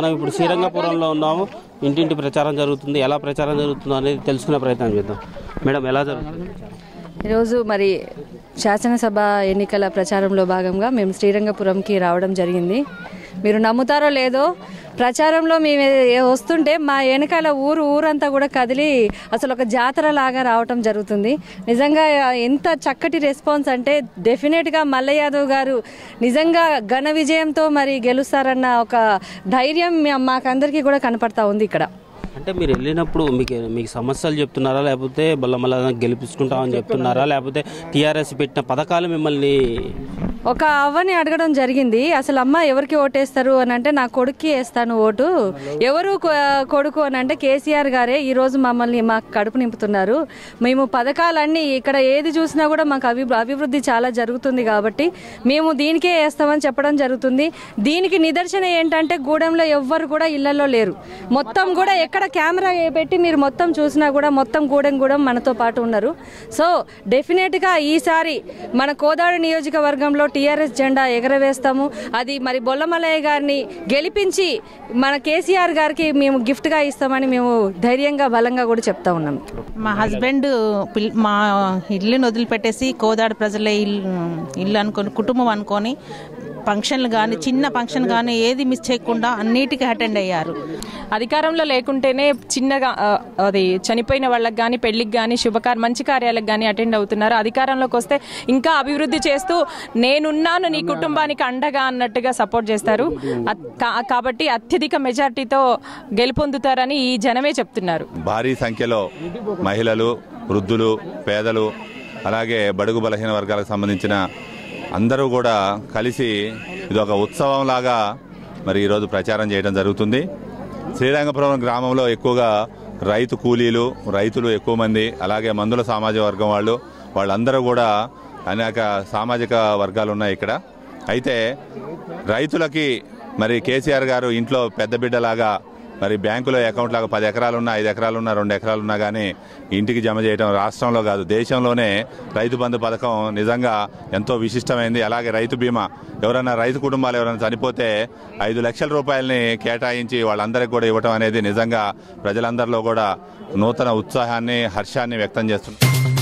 మనం ఇప్పుడు శ్రీరంగపురంలో ఉన్నాము. ఇంటింటి ప్రచారం జరుగుతుంది. ఎలా ప్రచారం జరుగుతుందో అనేది తెలుసుకునే ప్రయత్నం చేద్దాం. మేడం, ఎలా జరుగుతుంది? ఈరోజు మరి శాసనసభ ఎన్నికల ప్రచారంలో భాగంగా మేము శ్రీరంగపురంకి రావడం జరిగింది. మీరు నమ్ముతారో లేదో, ప్రచారంలో మేము వస్తుంటే మా వెనకాల ఊరంతా కూడా కదిలి అసలు ఒక జాతర లాగా రావటం జరుగుతుంది. నిజంగా ఎంత చక్కటి రెస్పాన్స్ అంటే డెఫినెట్గా మల్లయ్య యాదవ్ గారు నిజంగా ఘన విజయంతో మరి గెలుస్తారన్న ఒక ధైర్యం మాకందరికీ కూడా కనపడతా ఉంది ఇక్కడ. అంటే మీరు వెళ్ళినప్పుడు మీకు సమస్యలు చెప్తున్నారా, లేకపోతే మళ్ళీ గెలిపించుకుంటామని చెప్తున్నారా, లేకపోతే టీఆర్ఎస్ పెట్టిన పథకాలు మిమ్మల్ని ఒక అవ్వని అడగడం జరిగింది. అసలు అమ్మ ఎవరికి ఓటేస్తారు అని అంటే నా కొడుక్కి వేస్తాను ఓటు. ఎవరు కొడుకు అని అంటే కేసీఆర్ గారే ఈరోజు మమ్మల్ని మాకు కడుపు నింపుతున్నారు. మేము పథకాలన్నీ ఇక్కడ ఏది చూసినా కూడా మాకు అభివృద్ధి చాలా జరుగుతుంది కాబట్టి మేము దీనికే వేస్తామని చెప్పడం జరుగుతుంది. దీనికి నిదర్శనం ఏంటంటే గూడెంలో ఎవ్వరు కూడా ఇళ్లలో లేరు. మొత్తం కూడా ఎక్కడ కెమెరా పెట్టి మీరు మొత్తం చూసినా కూడా మొత్తం గూడెం మనతో పాటు ఉన్నారు. సో డెఫినెట్గా ఈసారి మన కోదాడ నియోజకవర్గంలో టీఆర్ఎస్ జెండా ఎగరవేస్తాము. అది మరి బొల్లమల్లయ్య గారిని గెలిపించి మన కేసీఆర్ గారికి మేము గిఫ్ట్గా ఇస్తామని మేము ధైర్యంగా బలంగా కూడా చెప్తా ఉన్నాం. మా హస్బెండ్ మా ఇల్లుని వదిలిపెట్టేసి కోదాడ ప్రజల ఇల్లు అనుకొని కుటుంబం అనుకొని ఫంక్షన్లు కానీ చిన్న ఫంక్షన్ కానీ ఏది మిస్ చేయకుండా అన్నిటికీ అటెండ్ అయ్యారు. అధికారంలో లేకుంటేనే చిన్నగా అది చనిపోయిన వాళ్ళకి కానీ పెళ్లికి కానీ మంచి కార్యాలకు కానీ అటెండ్ అవుతున్నారు. అధికారంలోకి వస్తే ఇంకా అభివృద్ధి చేస్తూ నేనున్నాను నీ కుటుంబానికి అండగా అన్నట్టుగా సపోర్ట్ చేస్తారు. కాబట్టి అత్యధిక మెజార్టీతో గెలుపొందుతారని ఈ జనమే చెప్తున్నారు. భారీ సంఖ్యలో మహిళలు, వృద్ధులు, పేదలు, అలాగే బడుగు బలహీన వర్గాలకు సంబంధించిన అందరూ కూడా కలిసి ఇదొక ఉత్సవం లాగా మరి ఈరోజు ప్రచారం చేయడం జరుగుతుంది. శ్రీరంగపురం గ్రామంలో ఎక్కువగా రైతు కూలీలు, రైతులు ఎక్కువ మంది, అలాగే మందుల సామాజిక వర్గం వాళ్ళందరూ కూడా అనేక సామాజిక వర్గాలు ఉన్నాయి ఇక్కడ. అయితే రైతులకి మరి కేసీఆర్ గారు ఇంట్లో పెద్ద బిడ్డలాగా మరి బ్యాంకులో అకౌంట్ లాగా 10 ఎకరాలున్నా, 5 ఎకరాలున్నా, 2 ఎకరాలున్నా కానీ ఇంటికి జమ చేయడం రాష్ట్రంలో కాదు దేశంలోనే రైతు బంధు పథకం నిజంగా ఎంతో విశిష్టమైంది. అలాగే రైతు బీమా, ఎవరైనా రైతు కుటుంబాలు ఎవరైనా చనిపోతే 5 లక్షల రూపాయలని కేటాయించి వాళ్ళందరికీ కూడా ఇవ్వడం అనేది నిజంగా ప్రజలందరిలో కూడా నూతన ఉత్సాహాన్ని, హర్షాన్ని వ్యక్తం చేస్తుంది.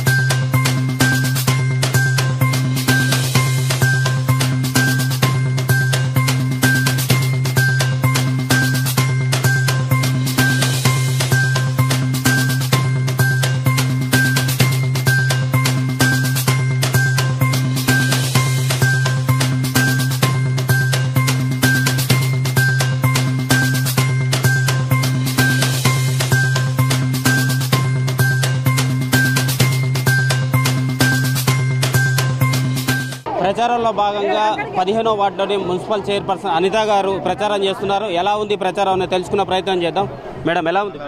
ప్రచారంలో భాగంగా 15వ వార్డులోని మున్సిపల్ చైర్పర్సన్ అనిత గారు ప్రచారం చేస్తున్నారు. ఎలా ఉంది ప్రచారం అనేది తెలుసుకునే ప్రయత్నం చేద్దాం. మేడం, ఎలా ఉంది?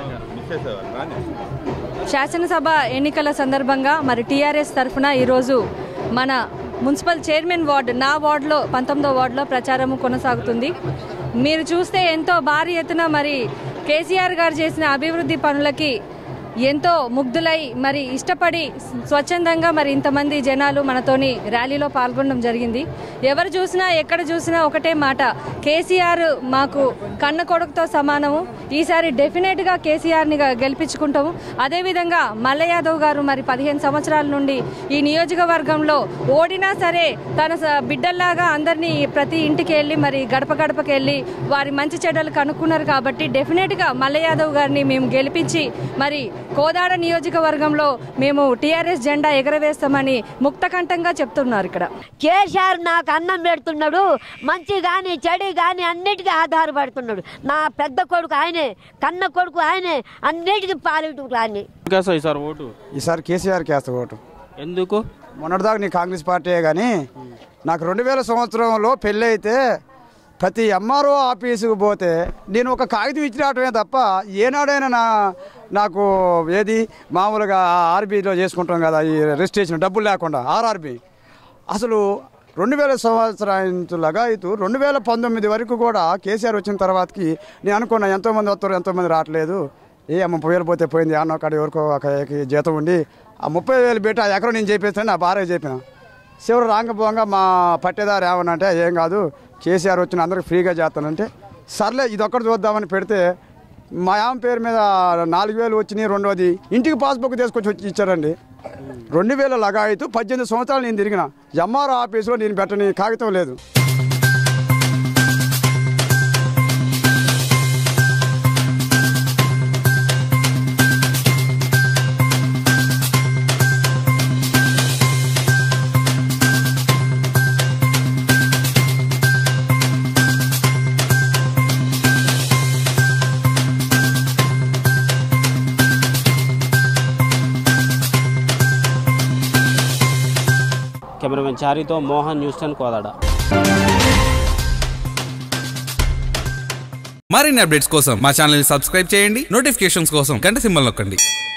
శాసనసభ ఎన్నికల సందర్భంగా మరి టీఆర్ఎస్ తరఫున ఈరోజు మన మున్సిపల్ చైర్మన్ వార్డు, నా వార్డులో 19వ వార్డులో ప్రచారము కొనసాగుతుంది. మీరు చూస్తే ఎంతో భారీ ఎత్తున మరి కేసీఆర్ గారు చేసిన అభివృద్ధి పనులకి ఎంతో ముగ్ధులై మరి ఇష్టపడి స్వచ్ఛందంగా మరి ఇంతమంది జనాలు మనతోని ర్యాలీలో పాల్గొనడం జరిగింది. ఎవరు చూసినా ఎక్కడ చూసినా ఒకటే మాట, కేసీఆర్ మాకు కన్న కొడుకుతో సమానము. ఈసారి డెఫినెట్గా కేసీఆర్ని గెలిపించుకుంటాము. అదేవిధంగా మల్లయ్య యాదవ్ గారు మరి 15 సంవత్సరాల నుండి ఈ నియోజకవర్గంలో ఓడినా సరే తన బిడ్డల్లాగా అందరినీ ప్రతి ఇంటికి వెళ్ళి మరి గడప గడపకి వెళ్ళి వారి మంచి చెడ్డలు కనుక్కున్నారు. కాబట్టి డెఫినెట్గా మల్లయ్య యాదవ్ గారిని మేము గెలిపించి మరి కోదాడ నియోజకవర్గంలో మేము టీఆర్ఎస్ జెండా ఎగరవేస్తామని ముక్తకంఠంగా చెప్తున్నారు. ఇక్కడ కేసీఆర్ నాకు అన్నం పెడుతున్నాడు, మంచి కానీ చెడు కానీ అన్నిటికీ ఆధారపడుతున్నాడు. నా పెద్ద కొడుకు ఆయనే, కన్న కొడుకు ఆయనే, అన్నిటికీ పాలిటికు ఆయనే. ఈసారి కేసీఆర్కి వేస్తా ఓటు. ఎందుకు? మొన్నటిదాకా నీ కాంగ్రెస్ పార్టీయే కానీ నాకు 2000 సంవత్సరంలో పెళ్ళి అయితే ప్రతి ఎంఆర్ఓ ఆఫీసుకు పోతే నేను ఒక కాగితం ఇచ్చి రావటమే తప్ప ఏనాడైనా నాకు ఏది మామూలుగా ఆర్బీలో చేసుకుంటాం కదా ఈ రిజిస్ట్రేషన్ డబ్బులు లేకుండా ఆర్ఆర్బీ అసలు 2000 సంవత్సరాలుగా అయితే 2019 వరకు కూడా కేసీఆర్ వచ్చిన తర్వాతకి నేను అనుకున్నా ఎంతోమంది వస్తారు ఎంతోమంది రావట్లేదు, ఏ 30,000 పోతే పోయింది అన్న కాడ ఎవరికో ఒక జీతం ఉండి ఆ 30,000 పెట్టి ఆ ఎకరం నేను చెప్పేస్తాను నా భార్య చెప్పిన. చివరి రాంగపోంగా మా పట్టేదారు ఏమనంటే ఏం కాదు కేసీఆర్ వచ్చిన అందరికి ఫ్రీగా చేస్తానంటే సర్లే ఇదొక్కటి చూద్దామని పెడితే మా ఆమె పేరు మీద 4,000 వచ్చినాయి. రెండోది ఇంటికి పాస్బుక్ తీసుకొచ్చి ఇచ్చారండి. 2,000 లగాయితూ 18 సంవత్సరాలు నేను తిరిగిన ఎంఆర్ఓ ఆఫీసులో నేను పెట్టని కాగితం లేదు. కెమెరామెన్ చారితో మోహన్, న్యూస్ 10 కోదాడ. మరిన్ని అప్డేట్స్ కోసం మా ఛానల్ ని సబ్స్క్రైబ్ చేయండి. నోటిఫికేషన్స్ కోసం గంట సింబల్ నొక్కండి.